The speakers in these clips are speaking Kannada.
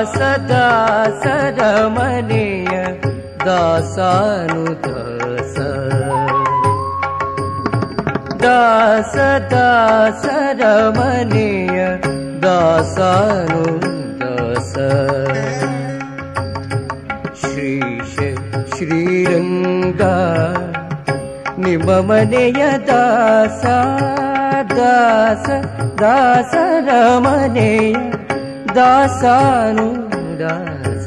ದಾಸ ದಾಸರ ಮನೆಯ ದಾಸಾನು ದಾಸ ದಾಸ ದಾಸರ ಮನೆಯ ದಾಸಾನು ದಾಸ ಶ್ರೀಶ ಶ್ರೀರಂಗ ನಿಮ್ಮ ಮನೆಯ ದಾಸ ದಾಸ ದಾಸರ ಮನೆಯ ದಾಸಾನು ದಾಸ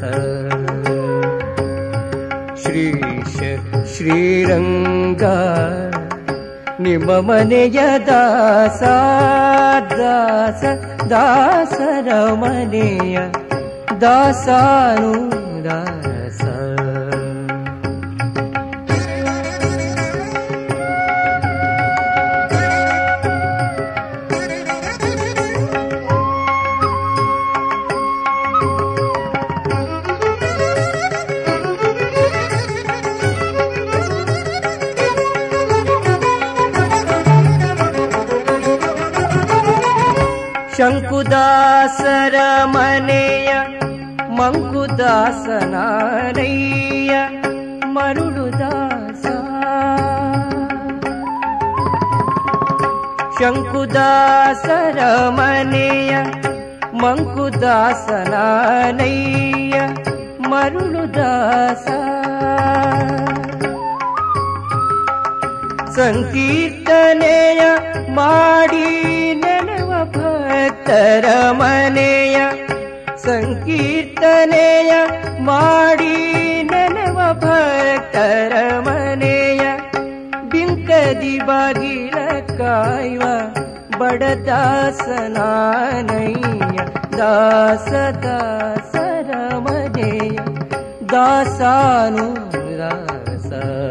ಶ್ರೀಶ ಶ್ರೀರಂಗ ನಿಮ್ಮ ಮನೆಯ ದಾಸ ದಾಸ ದಾಸರ ಮನೆಯ ದಾಸಾನು ದಾಸ ಶಂಕುದಾಸರ ಮನೆಯ ಮಂಕುದಾಸನಾನಯ್ಯ ಮರುಳುದಾಸ ಶಂಕುದಾಸರ ಮನೆಯ ಮಂಕುದಾಸನಾನಯ್ಯ ಮರುಳುದಾಸ ಸಂಕೀರ್ತನೆಯ ಮಾಡಿ ನೆನವ ಭಕ್ತರ ಮನೆಯ ಸಂಕೀರ್ತನೆಯ ಮಾಡಿ ನೆನವ ಭಕ್ತರ ಮನೆಯ ಬಿಂಕದಿ ಬಾಗಿಲ ಕಾಯುವ ಬಡದಾಸನಾನಯ್ಯ ದಾಸ ದಾಸರ ಮನೆಯ ದಾಸಾನು ದಾಸ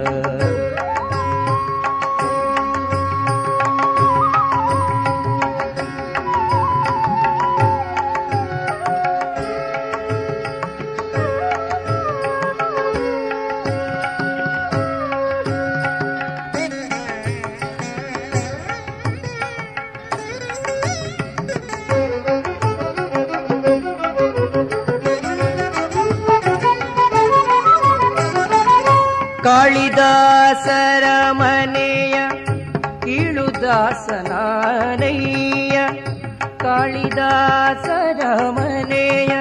ಕಾಳಿದಾಸರ ಮನೆಯ ಕೀಳುದಾಸನಾನಯ್ಯ ಕಾಳಿದಾಸರ ಮನೆಯ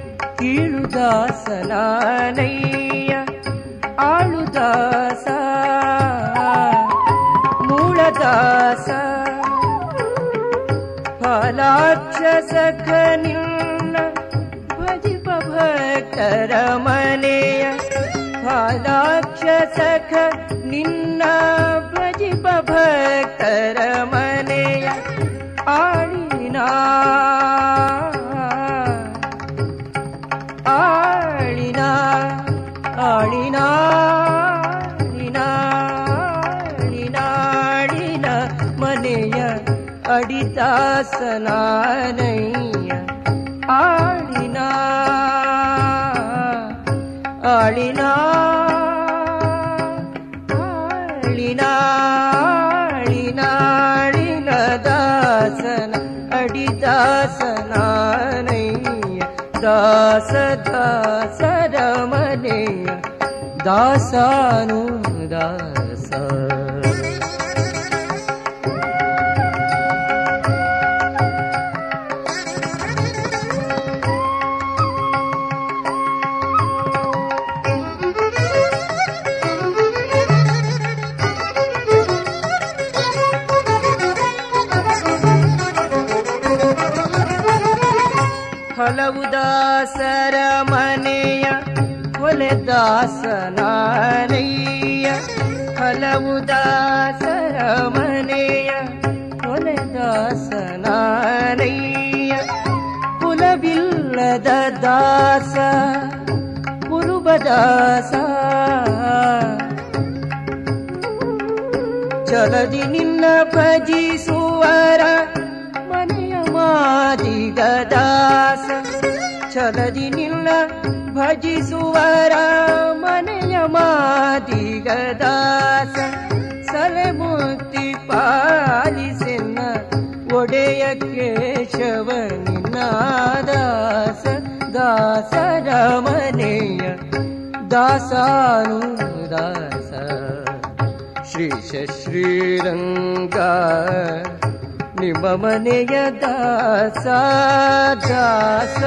ಕೀಳುದಾಸನಾನಯ್ಯ ಆಳುದಾಸ ಮೂಳದಾಸ ಫಲಾಕ್ಷಸಖ ನಿನ್ನ ಭಜಿಪ ಭಕ್ತರ ಮನೆಯ ಫಲಾಕ್ಷಸಖ ನಿನ್ನ ಭಜಿಪ ಭಕ್ತರ ಮನೆಯ ಆಳಿನ ಆಳಿನ ಆಳಿನ ಆಳಿನ ಮನೆಯ ಅಡಿದಾಸನಾನಯ್ಯ ಆಳಿನ ಆಳಿನ ಆಳಿನ ದಾಸನ ಅಡಿದಾಸನಾನಯ್ಯ ದಾಸ ದಾಸರ ಮನೆಯ ದಾಸಾನು ದಾಸ ಹಲವು ದಾಸರ ಮನೆಯ ಹೊಲೆದಾಸನಾನಯ್ಯ ಹಲವು ದಾಸರ ಮನೆಯ ಹೊಲೆದಾಸನಾನಯ್ಯ ಕುಲವಿಲ್ಲದ ದಾಸ ಕುರುಬದಾಸ ಚಲದಿ ನಿನ್ನ ಭಜಿಸುವರ ಮನೆಯ ಮಾದಿಗ ದಾಸ ಛಲದಿ ನಿನ್ನ ಭಜಿಸುವರ ಮನೆಯ ಮಾದಿಗ ದಾಸ ಸಲೆ ಮುಕ್ತಿ ಪಾಲಿಸೆನ್ನ ಒಡೆಯ ಕೇಶವ ನಿನ್ನ ದಾಸ ದಾಸರ ಮನೆಯ ದಾಸಾನು ದಾಸ ಶ್ರೀಶ ಶ್ರೀರಂಗ ನಿಮ್ಮ ಮನೆಯ ದಾಸ ದಾಸ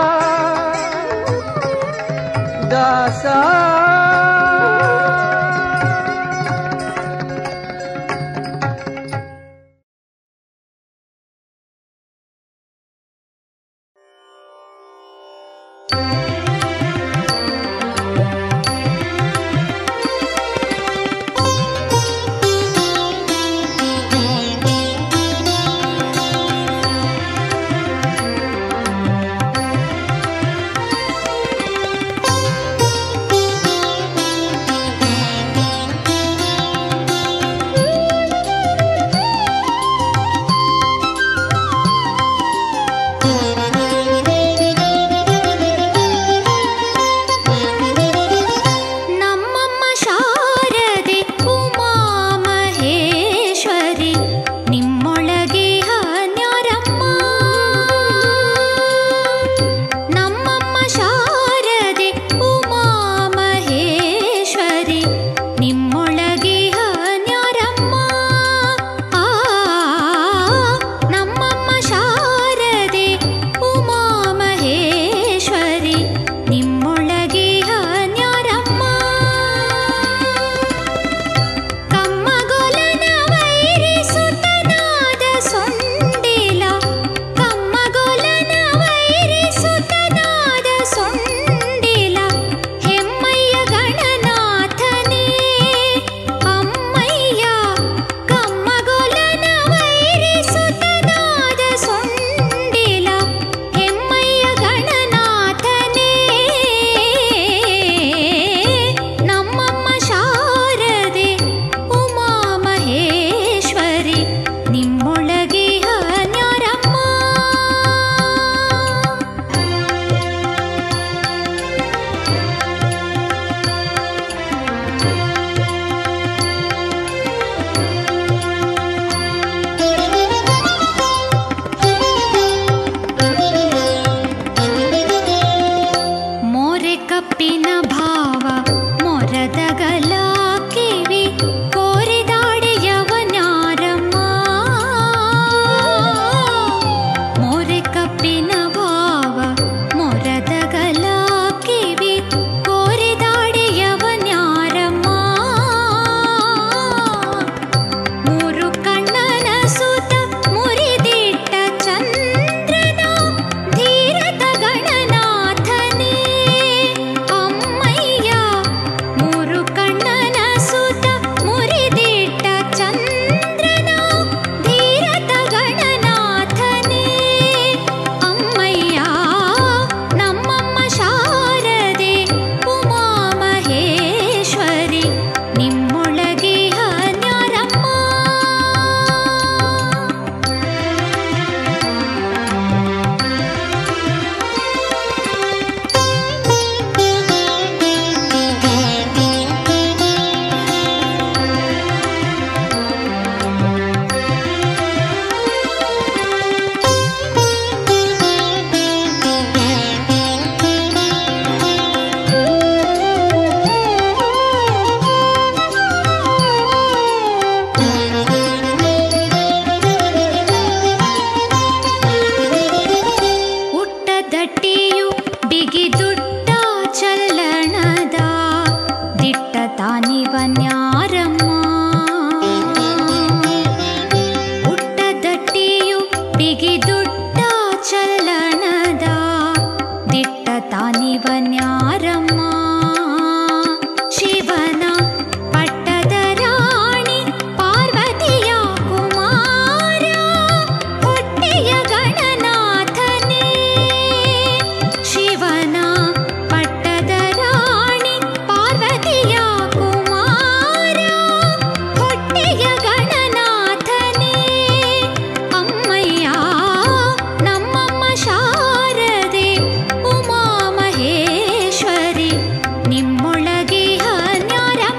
ದಾಸ ನಿಮ್ಮೊಳಗೆ ನ್ಯಾರ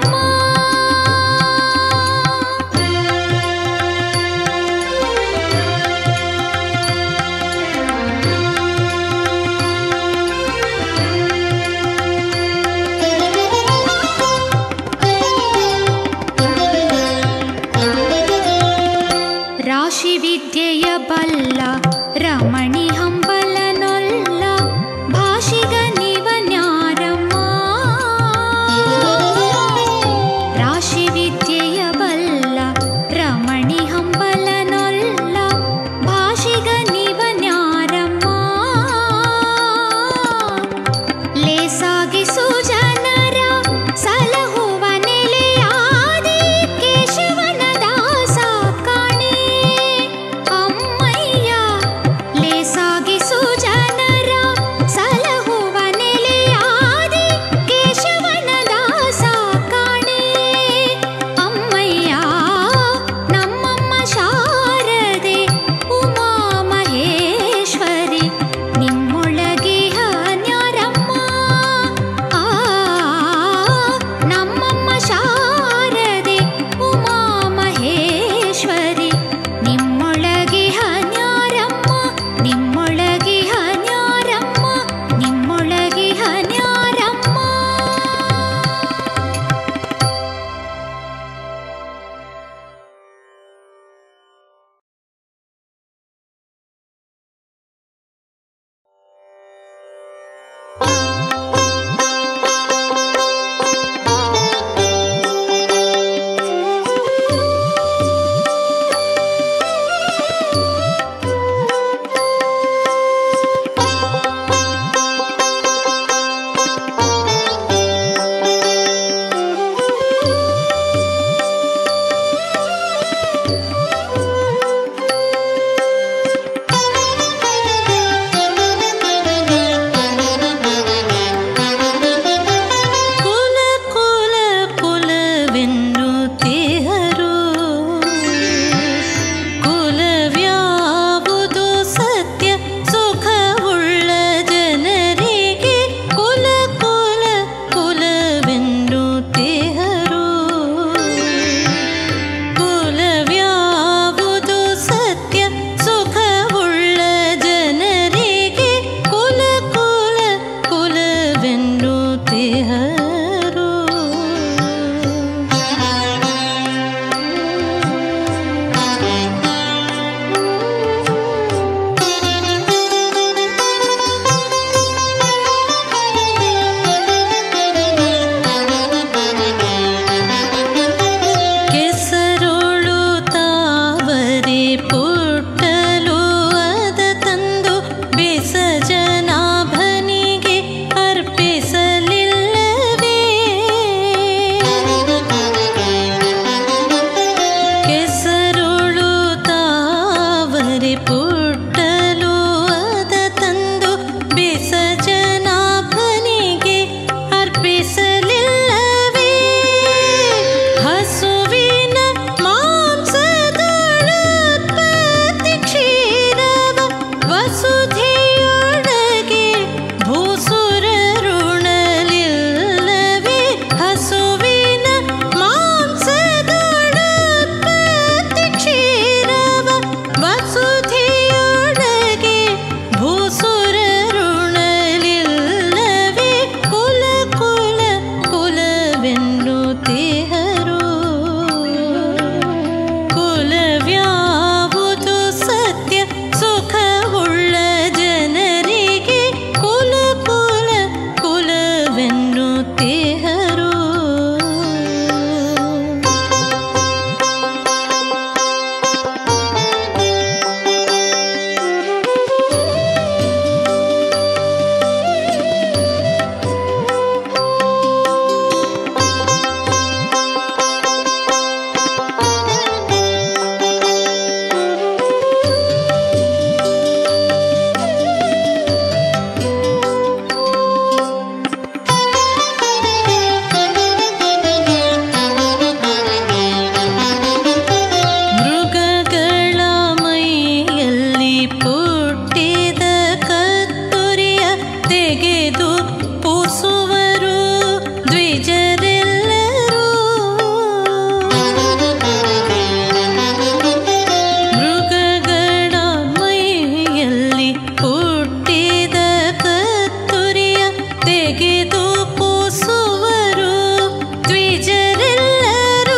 ತೆಗೆದು ಪೂಸುವರು ದ್ವಿಜರೆಲ್ಲರೂ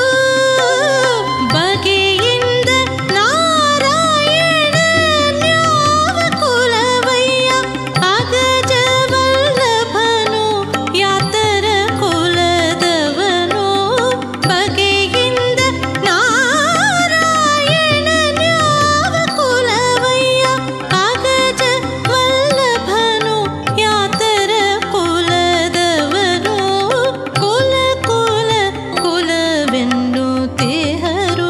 ಬಗೆಯಿಂದ ನಾರಾಯಣನ್ಯಾವ ಕುಲವಯ್ಯ ಅಗಜ ವಲ್ಲಭನು ಯಾತರ ಕುಲದವನು ಬಗೆಯಿಂದ ನಾರಾಯಣನ್ಯಾವ ಕುಲವಯ್ಯ ಅಗಜ ವಲ್ಲಭನು ಯಾತರ ಕುಲದವನು ಕುಲ ಕುಲ ಕುಲವೆನ್ನುತ್ತಿಹರು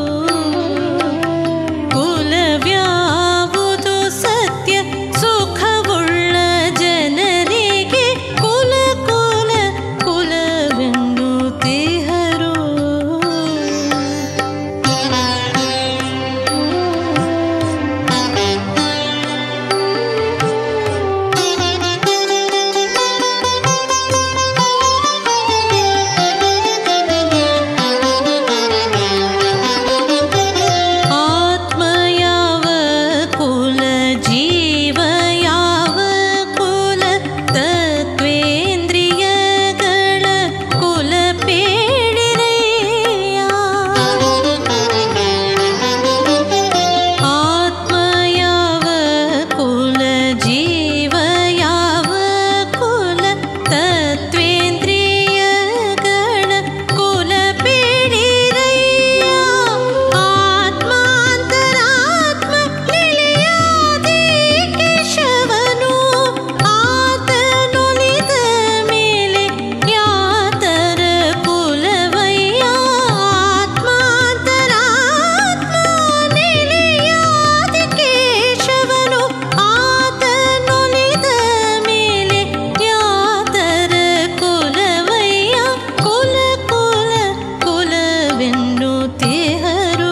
ಕುಲವ್ಯಾವುದು ಸತ್ಯ ಸುಖವುಳ್ಳ ಜನರಿಗೆ ಕುಲ ಕುಲ ಕುಲವೆನ್ನುತ್ತಿಹರು ಆತ್ಮ ಯಾವ ಕುಲ ಜೀವ ಯಾವ ಕುಲ ತತ್ವೇಂದ್ರಿಯಗಳ ಕುಲ ಪೇಳಿರೆಯ ಆತ್ಮ ಯಾವ ಕುಲ ಜೀವ ಯಾವ ಕುಲ ತತ್ವೇಂದ್ರಿಯಗಳ ಕುಲ ಪೇಳಿರೆಯ ಆತ್ಮಾಂತರಾತ್ಮ ನಿಲಯಾದಿ ಕೇಶವನು ಆತನೊಲಿದ ಮೇಲೆ ಯಾತರ ಕುಲವಯ್ಯ ಆತ್ಮಾಂತರಾತ್ಮ ನಿಲಯಾದಿ ಕೇಶವನು ಆತನೊಲಿದ ಮೇಲೆ ಯಾತರ ಕುಲವಯ್ಯ ಕುಲ ಕುಲ ಕುಲವೆನ್ನುತ್ತಿಹರು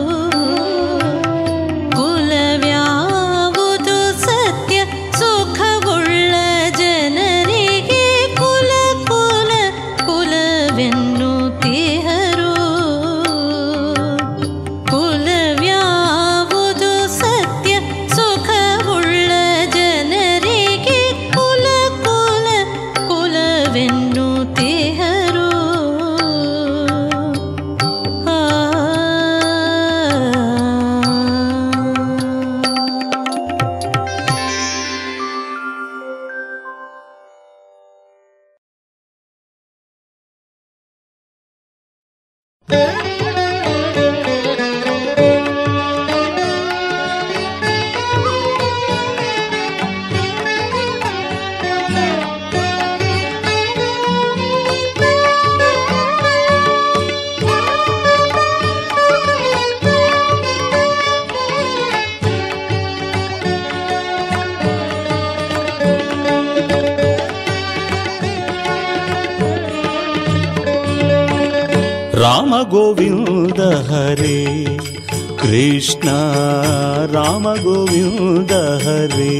ಕುಲವ್ಯಾವುದು ಸತ್ಯ ಸುಖವುಳ್ಳ ಜನರಿಗೆ ಕುಲ ಕುಲ ಕುಲವೆನ್ನುತ್ತಿಹರು ಕುಲವ್ಯಾವುದು ಸತ್ಯ ಸುಖವುಳ್ಳ ಜನರಿಗೆ ಕುಲ ಕುಲ ಕುಲವೆನ್ನುತ್ತಿಹರು ರಾಮ ಗೋವಿಂದ ಹರೇ ಕೃಷ್ಣ ರಾಮ ಗೋವಿಂದ ಹರೇ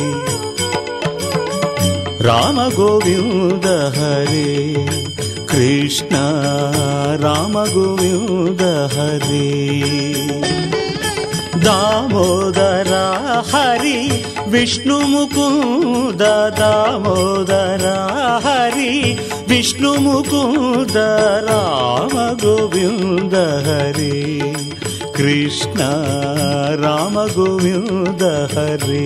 ರಾಮ ಗೋವಿಂದ ಹರೇ ಕೃಷ್ಣ ರಾಮ ಗೋವಿಂದ ಹರೇ दामोदर हरि विष्णु मुकुंद दामोदर हरि विष्णु मुकुंद राम गोविंद हरे कृष्ण राम गोविंद हरे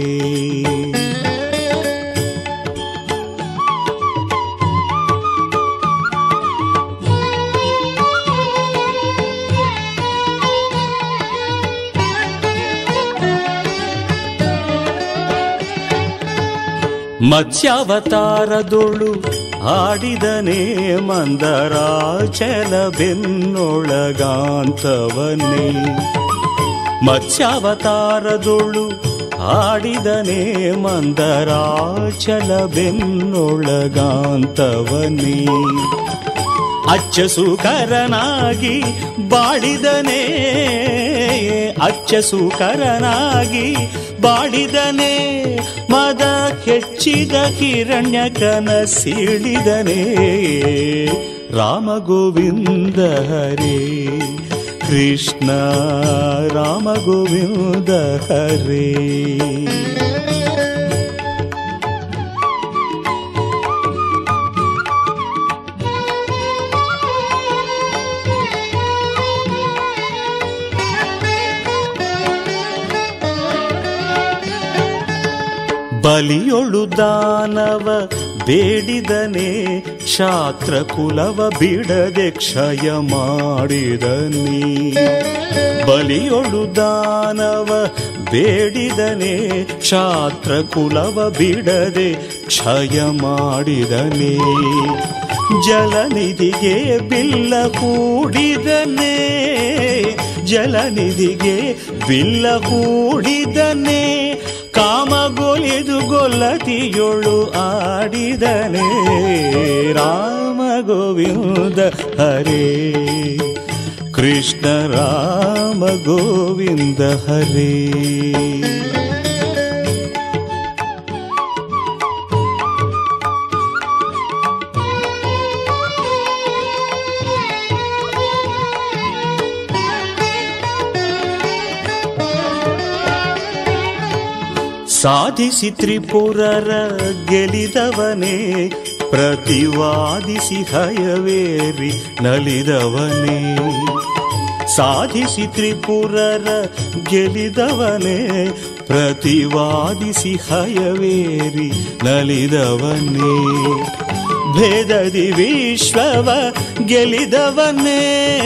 ಮತ್ಸ್ಯಾವತಾರದೊಳು ಆಡಿದನೇ ಮಂದರಾಚಲ ಬೆನ್ನೊಳಗಾಂತವನ್ನೇ ಮತ್ಸ್ಯಾವತಾರದೊಳು ಆಡಿದನೇ ಮಂದರಾಚಲ ಬೆನ್ನೊಳಗಾಂತವನ್ನೇ ಅಚ್ಚಸುಕರನಾಗಿ ಬಾಳಿದನೇ ಅಚ್ಚಸುಕರನಾಗಿ ಬಾಳಿದನೇ ಮದ ಹೆಚ್ಚಿದ ಹಿರಣ್ಯಕನ ಸೀಳಿದನೇ ರಾಮ ಗೋವಿಂದ ಹರೇ ಕೃಷ್ಣ ರಾಮ ಗೋವಿಂದ ಹರೇ ಬಲಿಯೊಳು ದಾನವ ಬೇಡಿದನೆ, ಕ್ಷಾತ್ರ ಕುಲವ ಬಿಡದೆ ಕ್ಷಯ ಮಾಡಿದನಿ. ಬಲಿಯೊಳು ದಾನವ ಬೇಡಿದನೆ, ಕ್ಷಾತ್ರ ಕುಲವ ಬಿಡದೆ ಕ್ಷಯ ಮಾಡಿದನೆ. ಜಲನಿಧಿಗೆ ಬಿಲ್ಲ ಹೂಡಿದನೆ, ಜಲನಿಧಿಗೆ ಬಿಲ್ಲ ಹೂಡಿದನೆ. ಕಾಮಗೊಲಿದು ಗೊಲ್ಲತಿಯೊಳು ಆಡಿದನೆ. ರಾಮ ಗೋವಿಂದ ಹರೇ ಕೃಷ್ಣ ರಾಮ ಗೋವಿಂದ ಹರೇ. ಸಾಧಿಸಿ ತ್ರಿಪುರರ ಗೆಲಿದವನೇ, ಪ್ರತಿವಾದಿಸಿ ಹಯವೇರಿ ನಲಿದವನೇ. ಸಾಧಿಸಿ ತ್ರಿಪುರರ ಗೆಲಿದವನೇ, ಪ್ರತಿವಾದಿಸಿ ಹಯವೇರಿ ನಲಿದವನೇ. ಭೇದದಿ ವಿಶ್ವವ ಗೆಲಿದವನೇ,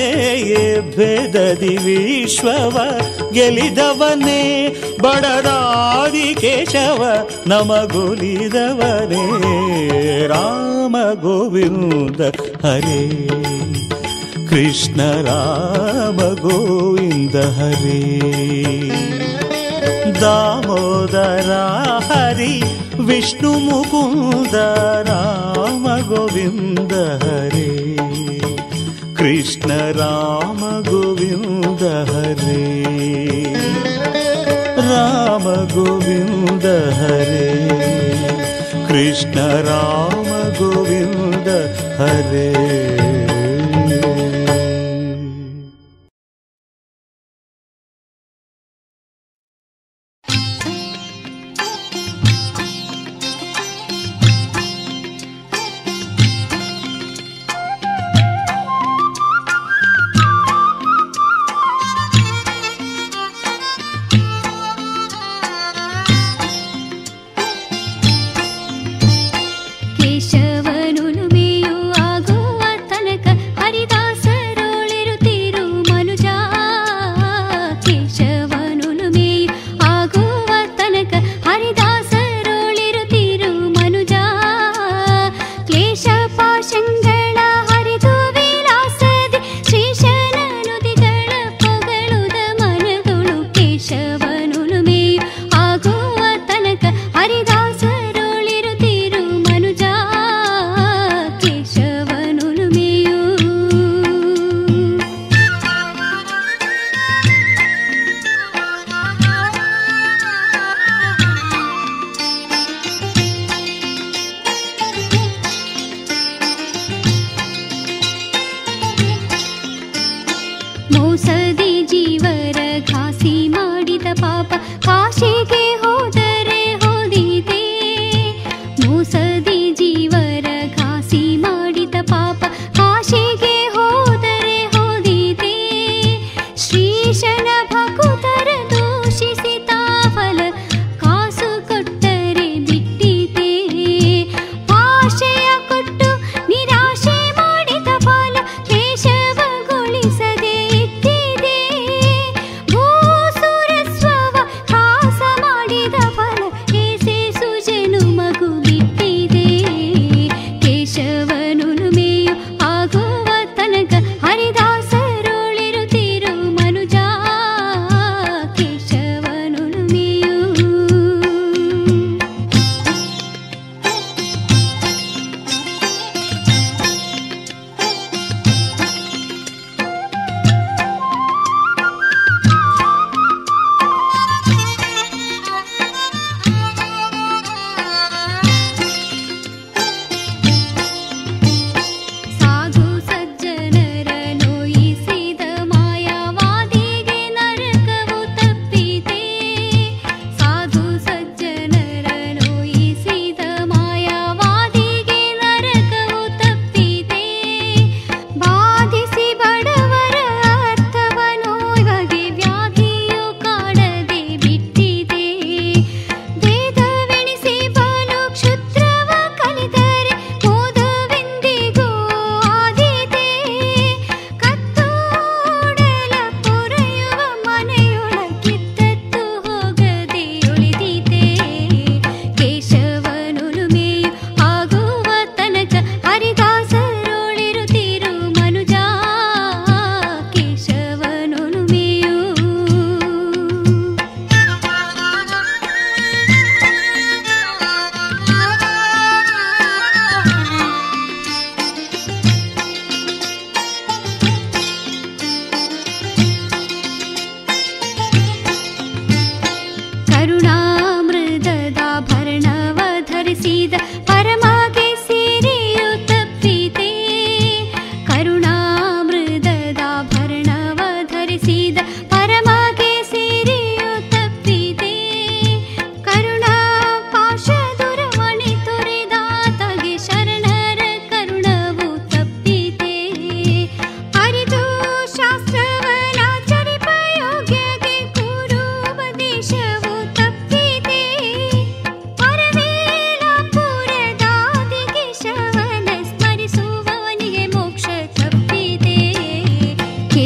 ಭೇದದಿ ವಿಶ್ವವ ಗೆಲಿದವನೇ. ಬಡದಾದಿ ಕೇಶವ ನಮಗೊಲಿದವನೇ. ರಾಮ ಗೋವಿಂದ ಹರೇ ಕೃಷ್ಣ ರಾಮ ಗೋವಿಂದ ಹರೇ. ದಾಮೋದರ ಹರಿ ವಿಷ್ಣು ಮುಕುಂದ ರಾಮ ಗೋವಿಂದ ಹರೇ ಕೃಷ್ಣ ರಾಮ ಗೋವಿಂದ ಹರೇ. ರಾಮ ಗೋವಿಂದ ಹರೇ ಕೃಷ್ಣ ರಾಮ ಗೋವಿಂದ ಹರೇ.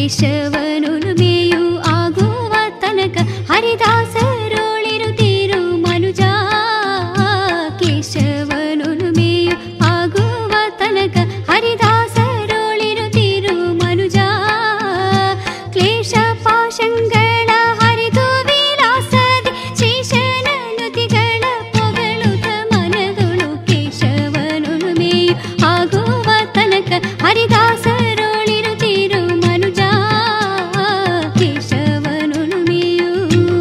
ಕೇಶವನುಳುಮೆಯು ಆಗುವ ತನಕ ಹರಿದಾಸರೋಳಿರುತ್ತೀರು ಮನುಜ. ಕೇಶವನುಳುಮೆಯು ಆಗುವ ತನಕ ಹರಿದಾಸರೋಳಿರುತ್ತೀರು ಮನುಜ. ಕ್ಲೇಶ ಪಾಶಂಗಳ ಹರಿದು ವಿಲಾಸದಿ ಶೇಷನ ನುತಿಗಳ ಪೊಗಳುತ ಮನದೊಳು ಕೇಶವನುಳುಮೆಯು ಆಗುವ ತನಕ ಹರಿದಾಸರೋಳಿರುತ್ತೀರು ಮನುಜ. ಕೇಶವನುಳುಮೆಯು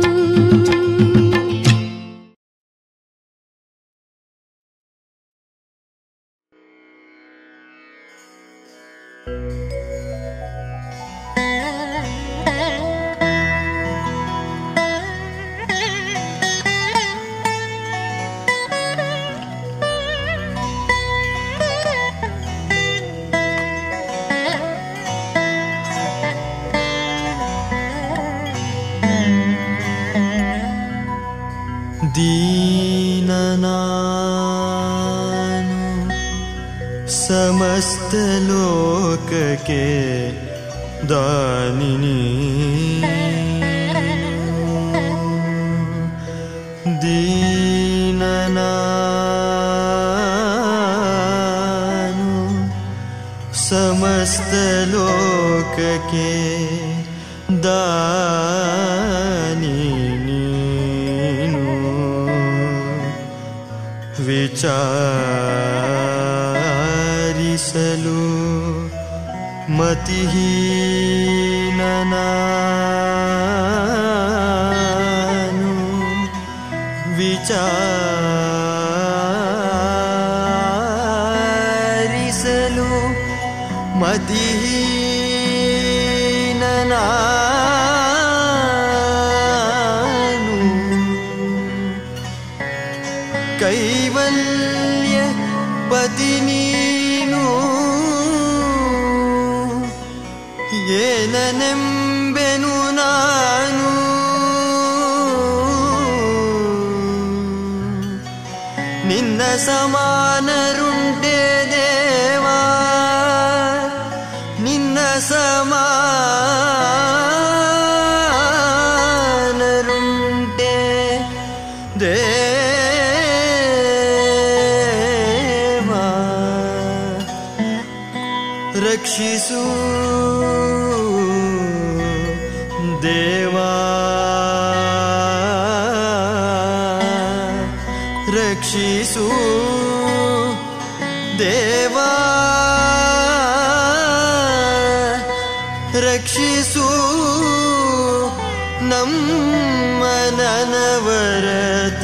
ದೀನನಾನು ಸಮಸ್ತ ಲೋಕಕ್ಕೆ ದಾನಿನಿ. ದೀನನಾನು ಸಮಸ್ತ ಲೋಕಕ್ಕೆ ದಾನಿನಿ. ವಿಚಾರಿಸಲು ಮತಿಹೀನನಾನು. ವಿಚಾರಿಸಲು ಮತಿಹೀನನಾನು. ಕೈವಲ್ಯ ಪತಿ ನೀನು ಏನನೆಂಬೆನು ನಾನು. ನಿನ್ನ ಸಮಾನರುಂಟೆ ದೇವಾ, ನಿನ್ನ ಸಮಾನರುಂಟೆ ದೇವಾ. ರಕ್ಷಿಸು ದೇವಾ, ರಕ್ಷಿಸು ದೇವಾ, ರಕ್ಷಿಸು ನಮ್ಮ ನನವರತ.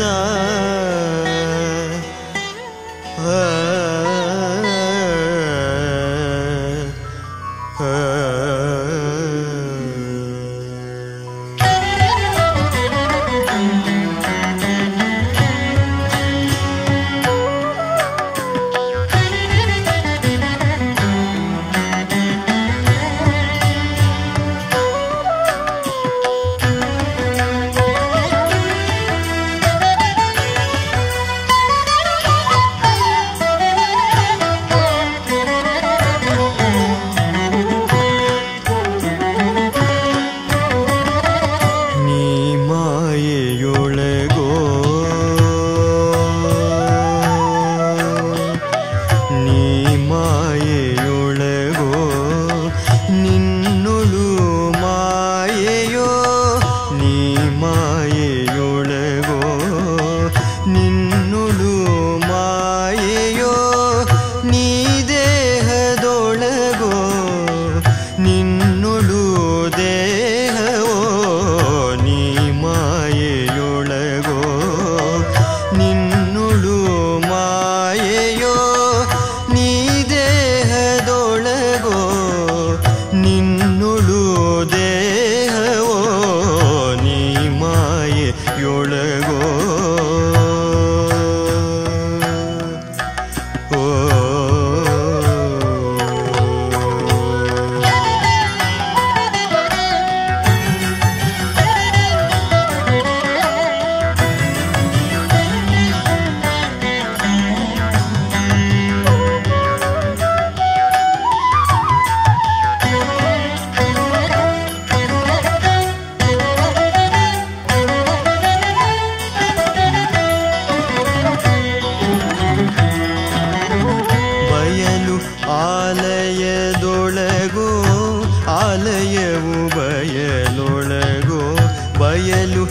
ಆಲಯದೊಳಗೋ ಆಲಯವು ಬಯಲೊಳಗೋ ಬಯಲು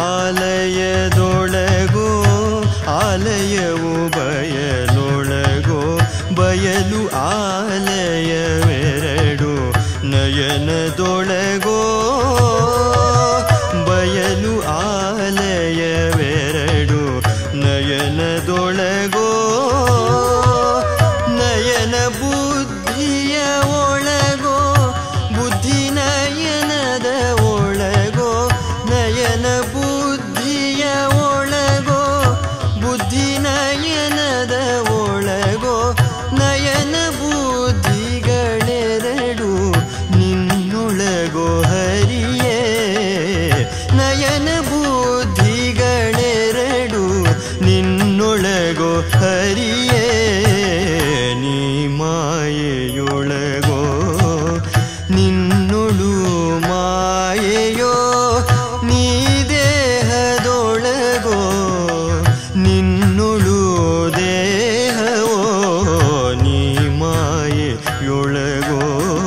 ಆಲಯದೊಳಗೋ ಆಲಯವು ಬಯಲೊಳಗೋ ಬಯಲು ಆಲಯವೆರಡು ನಯನದೊಳಗೋ ಬಯಲು ಆಲಯವೆರಡು ನಯನದೊಳಗೋ ನಯನ ಬುದ್ಧಿಯ ಒಳಗೋ ಬುದ್ಧಿ ನಯನದ ಒಳಗೋ ನಯನ ಬುದ್ಧಿಯ ಒಳಗೋ ಬುದ್ಧಿ ನಯನದ ಒಳಗೋ ನಯನ ಬುದ್ಧಿಗಳೆರಡು ನಿನ್ನೊಳಗೋ ಹರಿಯೇ ನಯನ ಬುದ್ಧಿಗಳೆರಡು ನಿನ್ನೊಳಗೋ ಹರಿಯೇ ನೀ ಮಾಯೆಯೊಳಗೋ ನಿನ್ನೊಳು ಮಾಯೆಯೋ ನೀ ದೇಹದೊಳಗೋ ನಿನ್ನೊಳು ದೇಹವೋ ನೀ ಮಾಯೆಯೊಳಗೋ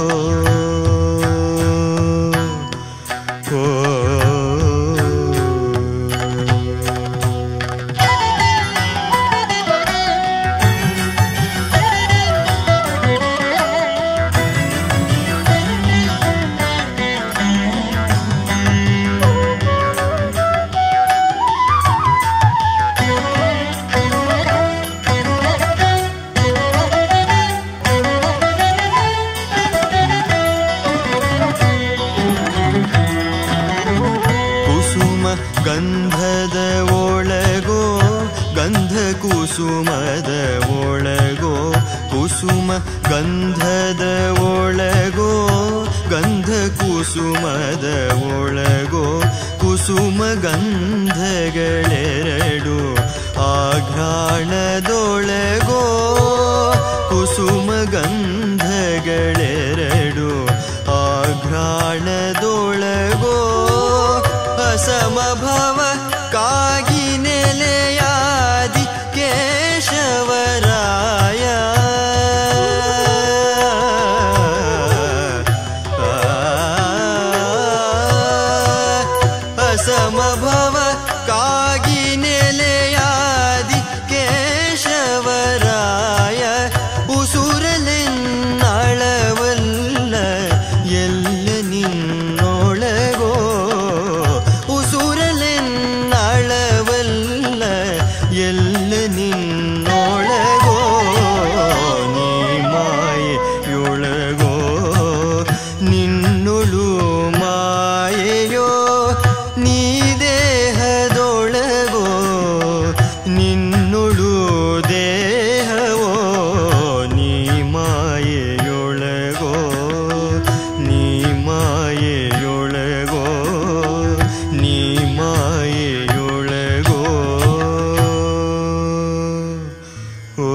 ಗಂಧದ ಒಳಗೋ ಗಂಧ ಕುಸುಮದ ಒಳಗೋ ಕುಸುಮ ಗಂಧದ ಒಳಗೋ ಗಂಧ ಕುಸುಮದ ಒಳಗೋ ಕುಸುಮ ಗಂಧಗಳೆರಡು ಆಘ್ರಾಣದೊಳಗೋ ಕುಸುಮ ಗಂಧಗಳೆರಡು ಆಘ್ರಾಣದೊಳಗೋ ಸಮಭವ ಕಾಗಿ ನೆಲೆಯಾದಿ ಕೇಶವರಾಯ ಸಮಭವ ಕಾಗಿ ನೆಲೆಯಾದಿ ಕೇಶವರಾಯ ಉಸುರಲೆನ್ನಳವಲ್ಲ ಎಲ್ಲ ನಿನ್ನೊಳಗೋ ಉಸುರಲೆನ್ನಳವಲ್ಲ ಎಲ್ಲ ನಿನ್ನೊಳಗೋ ನೀ ಮಾಯೆಯೊಳಗೋ ನಿನ್ನೊಳು ಮಾಯೆಯೋ ನೀ ದೇಹದೊಳಗೋ ನಿನ್ನೊಳು ದೇಹವೋ ನೀ ಮಾಯೆಯೊಳಗೋ ನೀ ಮಾಯೆಯೊಳಗೋ ನೀ ಮಾಯೆಯೊಳಗೋ ಓ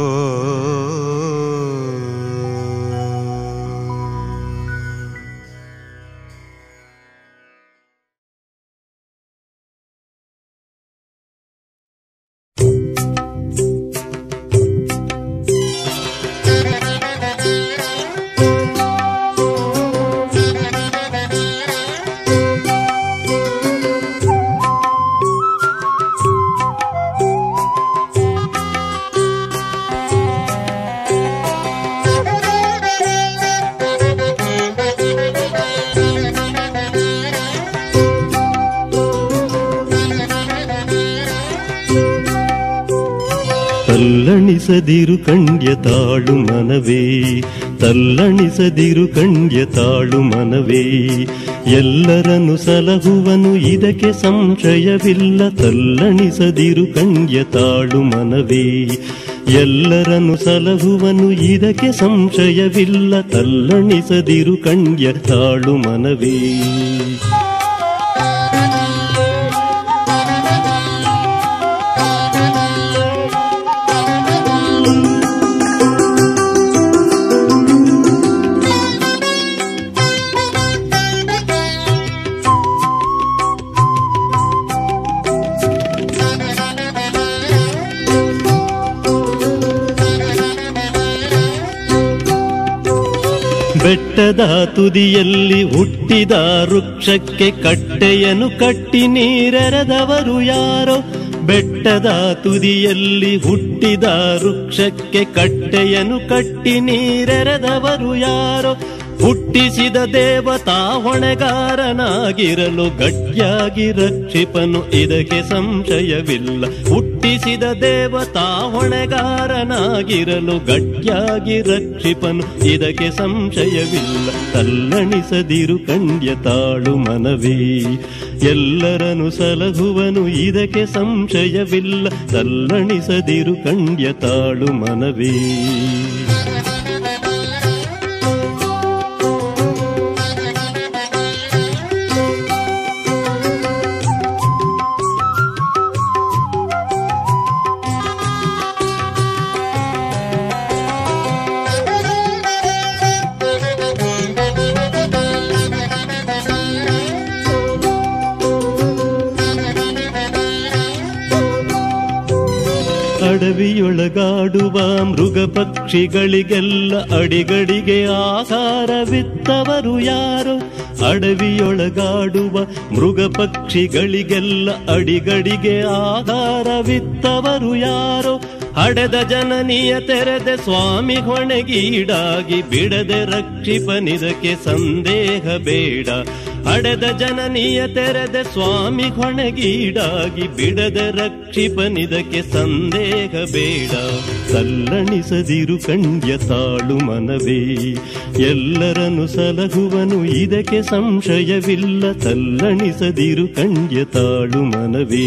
ತಲ್ಲಣಿಸದಿರು ಕಂಡ್ಯ ತಾಳು ಮನವೇ ತಲ್ಲಣಿಸದಿರು ಕಂಡ್ಯ ತಾಳು ಮನವೇ ಎಲ್ಲರನ್ನು ಸಲಹುವನು ಇದಕ್ಕೆ ಸಂಶಯವಿಲ್ಲ ತಲ್ಲಣಿಸದಿರು ಕಂಡ್ಯ ತಾಳು ಮನವೇ ಎಲ್ಲರನ್ನು ಸಲಹುವನು ಇದಕ್ಕೆ ಸಂಶಯವಿಲ್ಲ ತಲ್ಲಣಿಸದಿರು ಕಂಡ್ಯ ತಾಳು ಮನವೇ ಬೆಟ್ಟದ ತುದಿಯಲ್ಲಿ ಹುಟ್ಟಿದ ವೃಕ್ಷಕ್ಕೆ ಕಟ್ಟೆಯನ್ನು ಕಟ್ಟಿ ನೀರೆರೆದವರು ಯಾರೋ. ಬೆಟ್ಟದ ತುದಿಯಲ್ಲಿ ಹುಟ್ಟಿದ ವೃಕ್ಷಕ್ಕೆ ಕಟ್ಟೆಯನ್ನು ಕಟ್ಟಿ ನೀರೆರೆದವರು ಯಾರೋ. ಹುಟ್ಟಿಸಿದ ದೇವತಾ ಹೊಣೆಗಾರನಾಗಿರಲು ಗಟ್ಟಿಯಾಗಿ ರಕ್ಷಿಪನು, ಇದಕ್ಕೆ ಸಂಶಯವಿಲ್ಲ. ಹುಟ್ಟಿಸಿದ ದೇವತಾ ಹೊಣೆಗಾರನಾಗಿರಲು ಗಟ್ಟಿಯಾಗಿ ರಕ್ಷಿಪನು, ಇದಕ್ಕೆ ಸಂಶಯವಿಲ್ಲ. ತಲ್ಲಣಿಸದಿರು ಕಂಡ್ಯ ತಾಳು ಮನವೇ, ಎಲ್ಲರನ್ನು ಸಲಹುವನು, ಇದಕ್ಕೆ ಸಂಶಯವಿಲ್ಲ. ತಲ್ಲಣಿಸದಿರು ಕಂಡ್ಯ ತಾಳು ಮನವೇ. ಅಡವಿಯೊಳಗಾಡುವ ಮೃಗ ಪಕ್ಷಿಗಳಿಗೆಲ್ಲ ಅಡಿಗಡಿಗೆ ಆಹಾರವಿತ್ತವರು ಯಾರು. ಅಡವಿಯೊಳಗಾಡುವ ಮೃಗ ಪಕ್ಷಿಗಳಿಗೆಲ್ಲ ಅಡಿಗಡಿಗೆ ಆಹಾರವಿತ್ತವರು ಯಾರು. ಹಡೆದ ಜನನಿಯ ತೆರೆದೆ ಸ್ವಾಮಿ ಹೊಣೆಗೀಡಾಗಿ ಬಿಡದೆ ರಕ್ಷಿಪನಿದಕ್ಕೆ ಸಂದೇಹ ಬೇಡ. ಹಡೆದ ಜನನಿಯ ತೆರೆದೆ ಸ್ವಾಮಿ ಹೊಣೆಗೀಡಾಗಿ ಬಿಡದೆ ರಕ್ಷಿಪನಿದಕ್ಕೆ ಸಂದೇಹ ಬೇಡ. ತಲ್ಲಣಿಸದಿರು ಕಂಡ್ಯ ತಾಳು ಮನವೇ, ಎಲ್ಲರನ್ನು ಸಲಹುವನು, ಇದಕ್ಕೆ ಸಂಶಯವಿಲ್ಲ. ತಲ್ಲಣಿಸದಿರು ಕಂಡ್ಯ ತಾಳು ಮನವೇ.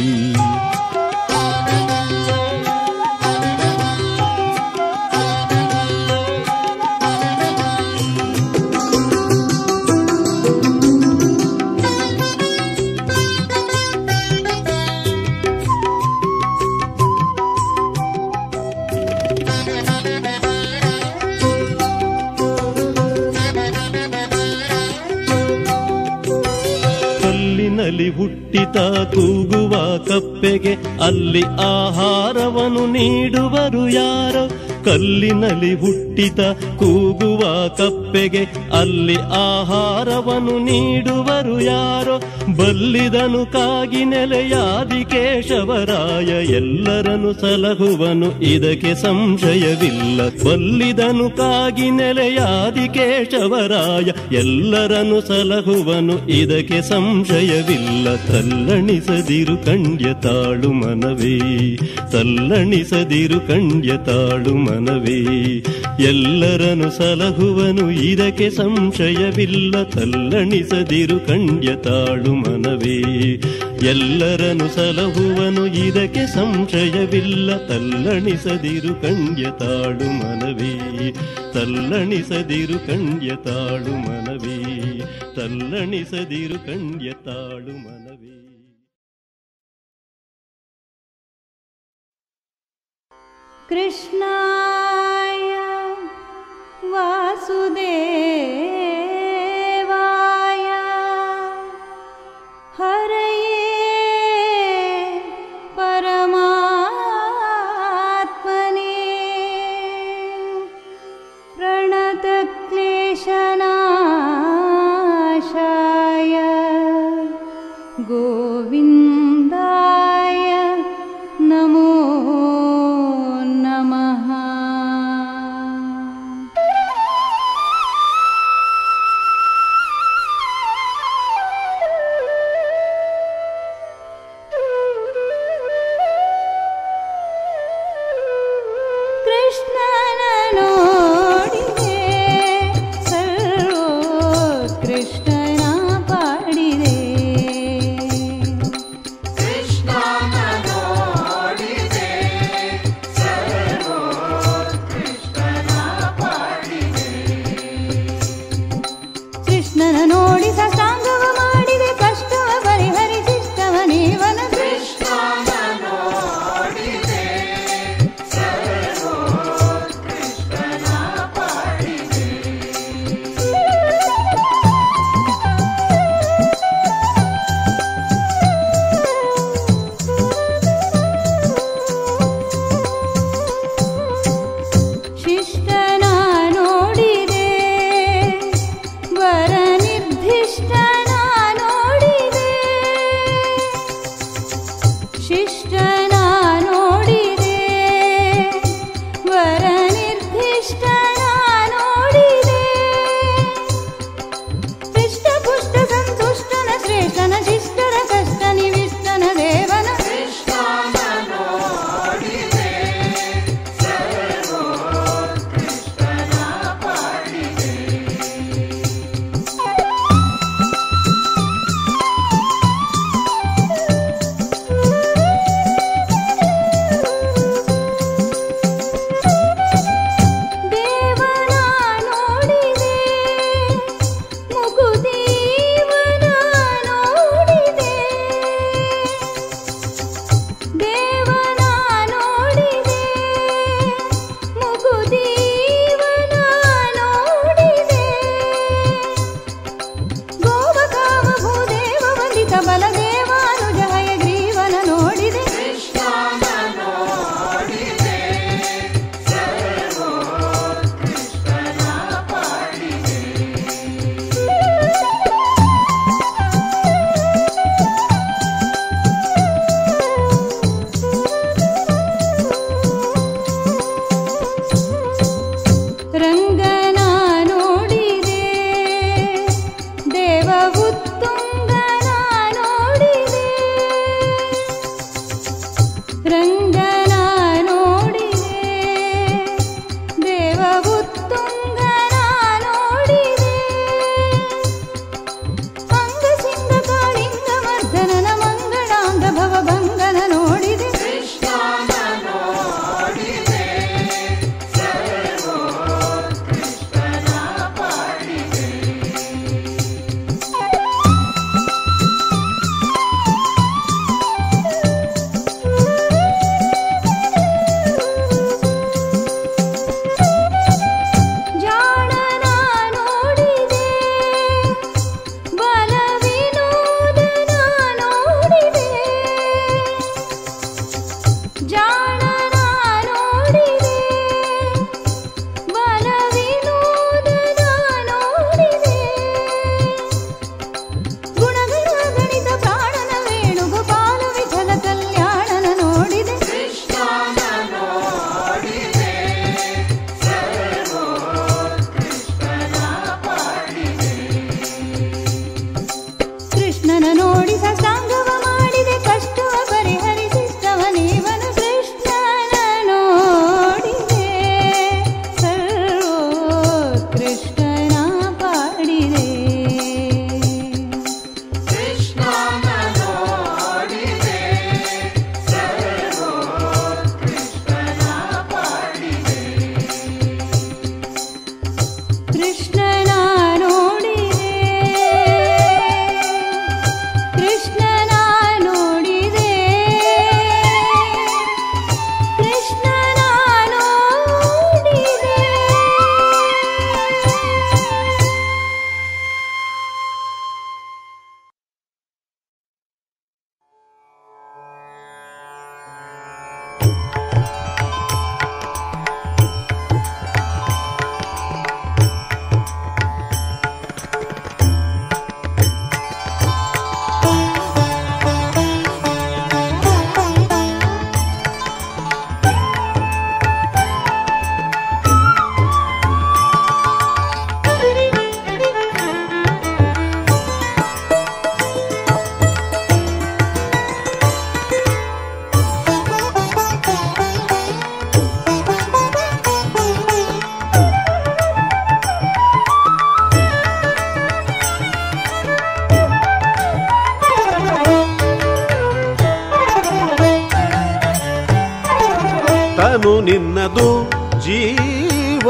ಹುಟ್ಟಿತ ಕೂಗುವ ಕಪ್ಪೆಗೆ ಅಲ್ಲಿ ಆಹಾರವನ್ನು ನೀಡುವರು ಯಾರೋ. ಕಲ್ಲಿನಲ್ಲಿ ಹುಟ್ಟಿತ ಕೂಗುವ ಕಪ್ಪೆಗೆ ಅಲ್ಲಿ ಆಹಾರವನ್ನು ನೀಡುವರು ಯಾರೋ. ಬಲ್ಲಿದನು ಕಾಗಿ ನೆಲೆಯಾದಿ ಕೇಶವರಾಯ, ಎಲ್ಲರನ್ನು ಸಲಹುವನು, ಇದಕ್ಕೆ ಸಂಶಯವಿಲ್ಲ. ಬಲ್ಲಿದನು ಕಾಗಿ ನೆಲೆಯಾದಿ ಕೇಶವರಾಯ, ಎಲ್ಲರನ್ನು ಸಲಹುವನು, ಇದಕ್ಕೆ ಸಂಶಯವಿಲ್ಲ. ತಲ್ಲಣಿಸದಿರು ಕಂಡ್ಯ ತಾಳು ಮನವೇ, ತಲ್ಲಣಿಸದಿರು ಕಂಡ್ಯ ತಾಳು ಮನವೇ, ಎಲ್ಲರನ್ನು ಸಲಹುವನು, ಇದಕ್ಕೆ ಸಂಶಯವಿಲ್ಲ. ತಲ್ಲಣಿಸದಿರು ಕಂಡ್ಯ ತಾಳು ಮನವೇ, ಎಲ್ಲರನ್ನು ಸಲಹುವನು, ಇದಕ್ಕೆ ಸಂಶಯವಿಲ್ಲ. ತಲ್ಲಣಿಸದಿರು ಕಂಡ್ಯ ತಾಳು ಮನವೇ, ತಲ್ಲಣಿಸದಿರು ಕಂಡ್ಯ ತಾಳು ಮನವೇ, ತಲ್ಲಣಿಸದಿರು ಕಂಡ್ಯ ತಾಳು ಮನವೇ. ಕೃಷ್ಣಾಯ ವಾಸುದೇವಾಯ ಹರಯೇ ಪರಮಾತ್ಮನೇ ಪ್ರಣತಕ್ಲೇಶನಾಶಾಯ ಗೋವಿಂದಾಯ ನಮೋ ನಮಃ. ಕೃಷ್ಣನ ನೋಡಿದೆ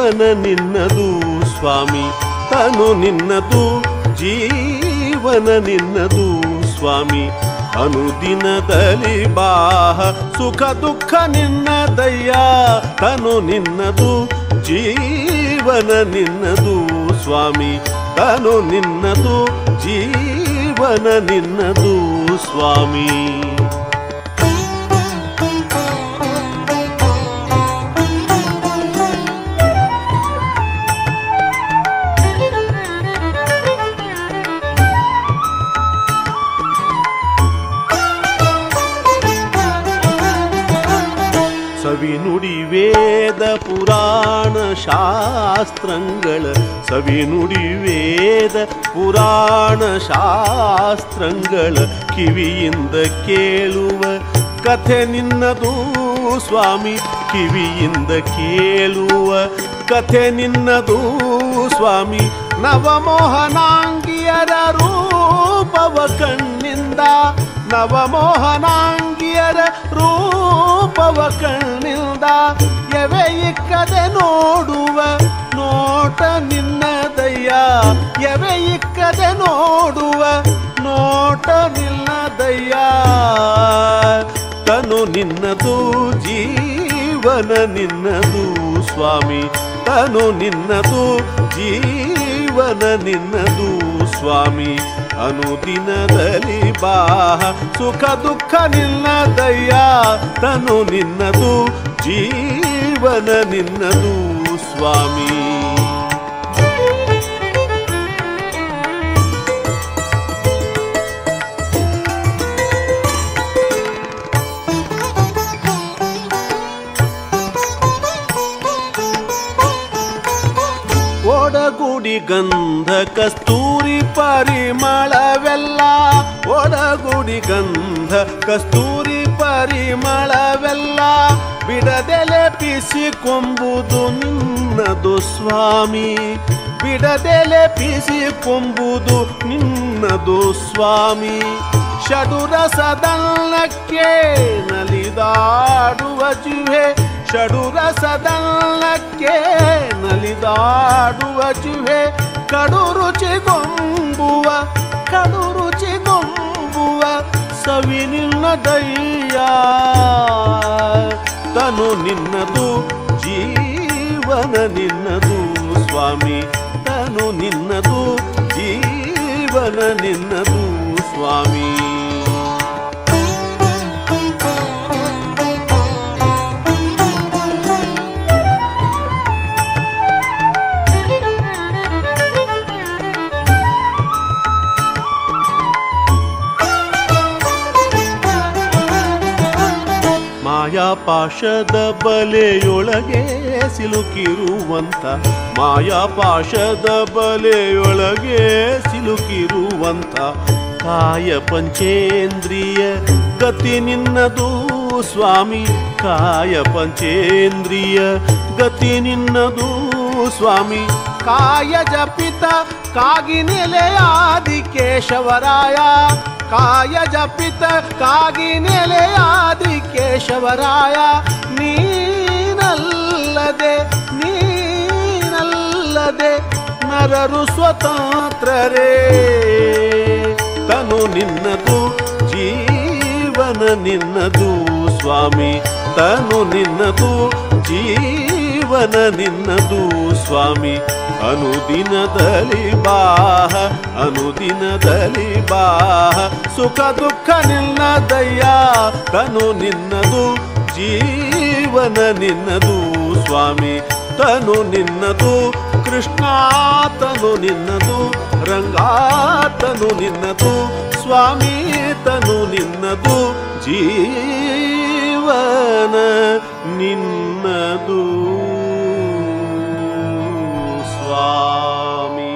ಜೀವನ ನಿನ್ನದು ಸ್ವಾಮಿ ತನು ನಿನ್ನದು ಜೀವನ ನಿನ್ನದು ಸ್ವಾಮಿ ಅನುದಿನದಲ್ಲಿ ಬಾಹ ಸುಖ ದುಃಖ ನಿನ್ನದಯ್ಯ ತನು ನಿನ್ನದು ಜೀವನ ನಿನ್ನದು ಸ್ವಾಮಿ ತನು ನಿನ್ನದು ಜೀವನ ನಿನ್ನದು ಸ್ವಾಮಿ ಸವಿನುಡಿ ವೇದ ಪುರಾಣ ಶಾಸ್ತ್ರಗಳ ಸವಿನುಡಿ ವೇದ ಪುರಾಣ ಶಾಸ್ತ್ರಗಳ ಕಿವಿಯಿಂದ ಕೇಳುವ ಕಥೆ ನಿನ್ನದು ಸ್ವಾಮಿ ಕಿವಿಯಿಂದ ಕೇಳುವ ಕಥೆ ನಿನ್ನದು ಸ್ವಾಮಿ ನವಮೋಹನಾಂಗಿಯರ ರೂಪವ ಕಣ್ಣಿಂದ ನವಮೋಹನಾಂಗಿಯರ ರೂಪವ ಕಣ್ಣಿಂದ ಎವೆ ಇಕ್ಕದೆ ನೋಡುವ ನೋಟ ನಿನ್ನದಯ್ಯ ಎವೆ ಇಕ್ಕದೆ ನೋಡುವ ನೋಟ ನಿನ್ನದಯ್ಯ ತನು ನಿನ್ನದು ಜೀವನ ನಿನ್ನದು ಸ್ವಾಮಿ ತನು ನಿನ್ನದು ಜೀವನ ನಿನ್ನದು ಸ್ವಾಮಿ ಅನುದಿನದಲ್ಲಿ ಬಾಹ ಸುಖ ದುಃಖ ನಿನ್ನದಯ್ಯ ತನು ನಿನ್ನದು ಜೀವನ ನಿನ್ನದು ಸ್ವಾಮಿ ಒಡಗುಡಿ ಗಂಧ ಕಸ್ತೂರಿ ಪರಿಮಳವೆಲ್ಲ ಒಡಗುಡಿ ಗಂಧ ಕಸ್ತೂರಿ ಪರಿಮಳವೆಲ್ಲ ಬಿಡದೆಲೆ ಪಿಸಿಕೊಂಬುದು ನಿನ್ನದು ಸ್ವಾಮಿ ಬಿಡದೆಲೆ ಪಿಸಿಕೊಂಬುದು ನಿನ್ನದು ಸ್ವಾಮಿ ಷಡುರಸದಲ್ಲಕ್ಕೆ ನಲಿದಾಡುವ ಜಿಹೆ ಷಡುರಸದಲ್ಲಕ್ಕೆ ನಲಿದಾಡುವ ಜಿಹೆ ಕಡು ರುಚಿಗೊಂಬುವ ಸವಿ ನಿನ್ನದಯ್ಯ ತನು ನಿನ್ನದು ಜೀವನ ನಿನ್ನದು ಸ್ವಾಮಿ ತನು ನಿನ್ನದು ಜೀವನ ನಿನ್ನದು ಸ್ವಾಮಿ ಮಾಯಾಪಾಶದ ಬಲೆಯೊಳಗೆ ಸಿಲುಕಿರುವಂತ ಮಾಯಾಪಾಶದ ಬಲೆಯೊಳಗೆ ಸಿಲುಕಿರುವಂತ ಕಾಯ ಪಂಚೇಂದ್ರಿಯ ಗತಿ ನಿನ್ನದು ಸ್ವಾಮಿ ಕಾಯ ಪಂಚೇಂದ್ರಿಯ ಗತಿ ನಿನ್ನದು ಸ್ವಾಮಿ ಕಾಯ ಜಪಿತ ಕಾಗಿ ನೆಲೆಯಾದಿ ಕೇಶವರಾಯ ಕಾಯ ಜಪಿತ ಕಾಗಿ ನೆಲೆಯಾದಿ ಕೇಶವರಾಯ ನೀನಲ್ಲದೆ ನರರು ಸ್ವತಂತ್ರರೇ ತನು ನಿನ್ನದು ಜೀವನ ನಿನ್ನದು ಸ್ವಾಮಿ ತನು ನಿನ್ನದು ಜೀವನ ನಿನ್ನದು ಸ್ವಾಮಿ ಅನುದಿನದಲ್ಲಿ ಬಾಹ ಅನುದಿನದಲ್ಲಿ ಬಾಹ ಸುಖ ದುಃಖ ನಿನ್ನದಯ್ಯ ತನು ನಿನ್ನದು ಜೀವನ ನಿನ್ನದು ಸ್ವಾಮಿ ತನು ನಿನ್ನದು ಕೃಷ್ಣ ತನು ನಿನ್ನದು ರಂಗಾ ತನು ನಿನ್ನದು ಸ್ವಾಮಿ ತನು ನಿನ್ನದು ಜೀವನ ನಿನ್ನದು ಸ್ವಾಮಿ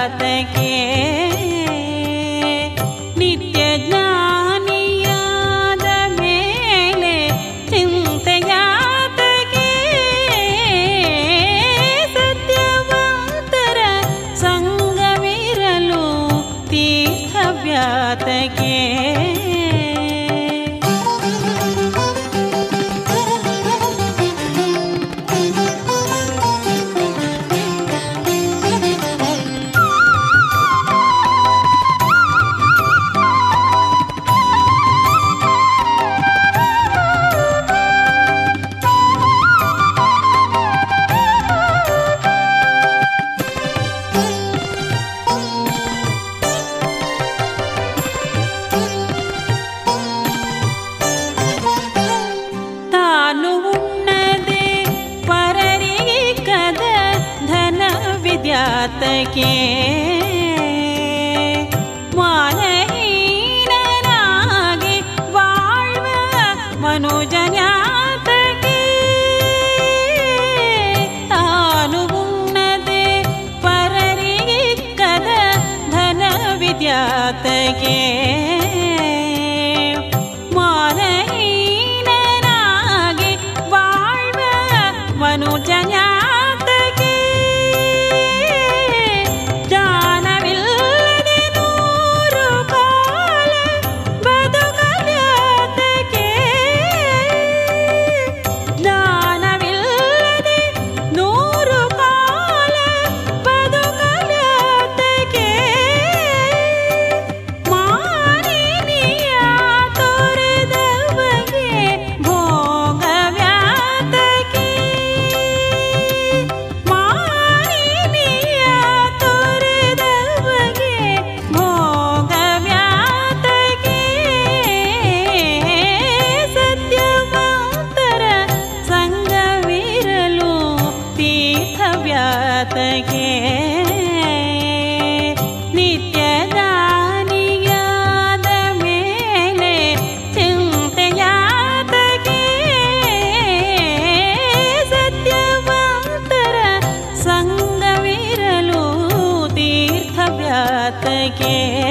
ವ್ಯಾತಕೆ ನಿತ್ಯ ಜ್ಞಾನಿಯಾದ ಮೇಲೆ ಚಿಂತೆಯಾತಕೆ ಸತ್ಯವಂತರ ಸಂಗವಿರಲು ತೀರ್ಥವ್ಯಾತಕೆ ವ್ಯಾತಕೆ ಮಾನಹೀನನಾಗಿ ವಾಳ್ವ ಮನುಜನ್ಯಾತಕೆ ತಾನು ಉಣ್ಣದೆ ಪರರಿಗಿಕ್ಕದ ಧನ ವಿದ್ಯಾತಕೆ ಮಾನಹೀನನಾಗಿ ವಾಳ್ವ ಮನುಜನ್ಯಾತಕೆ ನಿತ್ಯ ದಾನಿಯಾದ ಮೇಲೆ ಚಿಂತೆಯಾತಕೆ ಸತ್ಯವಂತರ ಸಂಗವಿರಲು ತೀರ್ಥವ್ಯಾತಕೆ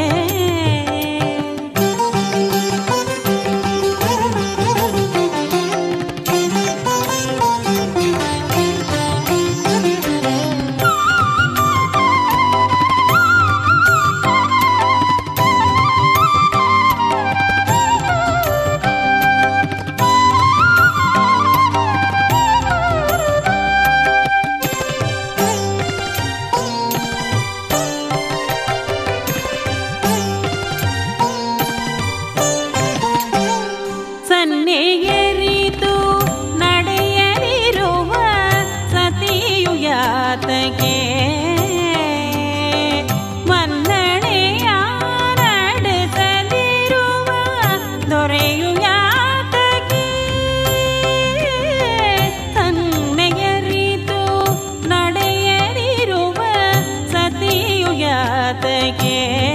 ಸನ್ನೆಯರಿತು ನಡೆಯಲಿರುವ ಸತಿಯು ಯಾತಕೆ ಮನ್ನಣೆಯ ನಡೆಸಲಿರುವ ದೊರೆಯು ಯಾತಕೆ ಸನ್ನೆಯರಿತು ನಡೆಯಲಿರುವ ಸತಿಯು ಯಾತಕೆ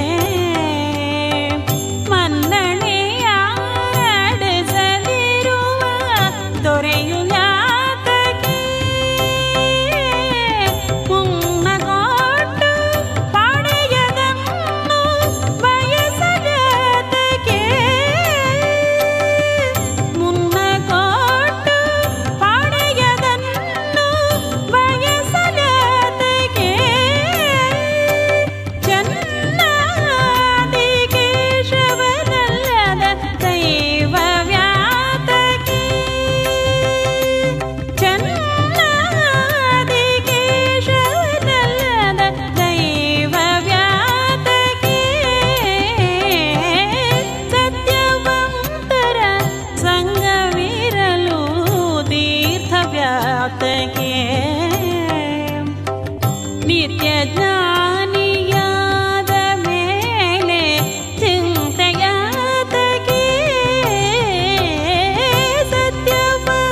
ನಿತ್ಯ ಜ್ಞಾನಿಯಾದ ಮೇಲೆ ಚಿಂತೆಯಾತಕೆ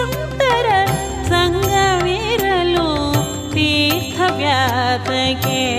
ಸತ್ಯವಂತರ ಸಂಗವಿರಲು ತೀರ್ಥವ್ಯಾತಕೆ